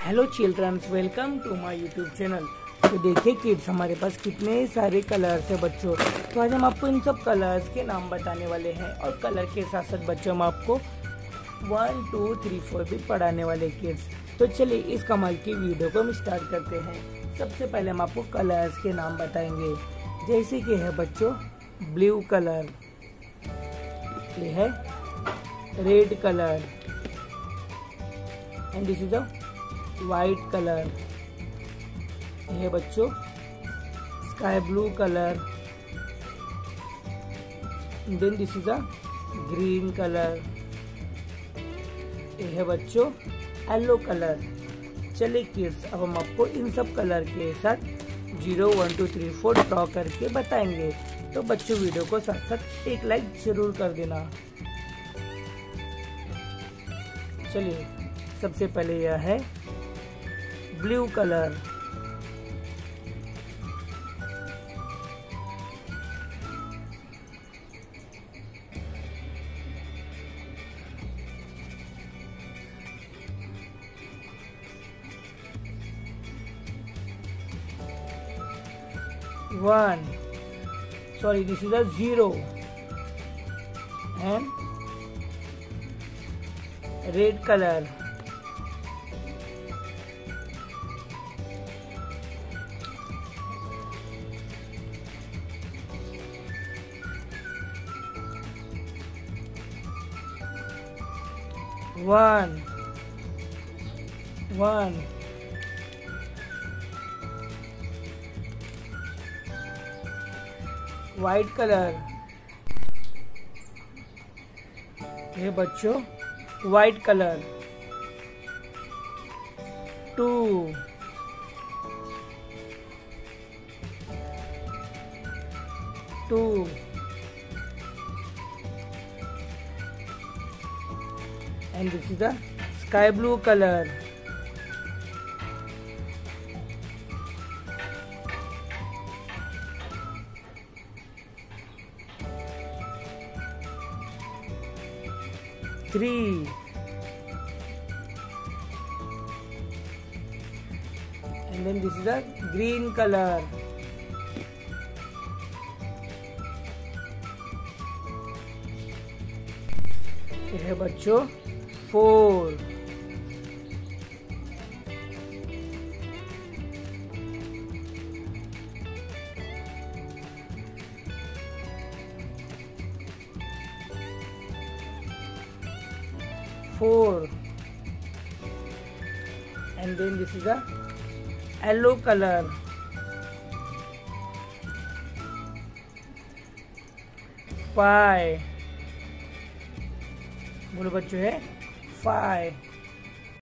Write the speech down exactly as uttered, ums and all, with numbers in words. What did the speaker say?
Hello childrens, welcome to my YouTube channel. तो देखिए kids, हमारे पास कितने सारे कलर्स है बच्चों। तो आज हम आपको इन सब कलर्स के नाम बताने वाले हैं और कलर के साथ साथ बच्चों हम आपको वन टू थ्री फोर भी पढ़ाने वाले किड्स। तो चलिए इस कमाल की वीडियो को हम स्टार्ट करते हैं। सबसे पहले हम आपको कलर्स के नाम बताएंगे, जैसे कि है बच्चों ब्लू कलर, ये है red colour, and this is a white colour, ये है बच्चों sky blue colour, then this is a green colour, ये है बच्चों येलो कलर। चलिए किड्स, अब हम आपको इन सब कलर के साथ zero one two three four draw करके बताएंगे। तो बच्चों वीडियो को साथ साथ एक लाइक जरूर कर देना। चलिए सबसे पहले यह है blue colour, one sorry this is a zero, and red color, one one white colour, ये बच्चों white colour, two two and this is the sky blue colour, three, and then this is a green color, ये है बच्चों four, four, and then this is a yellow color, five, बोलो बच्चों है five,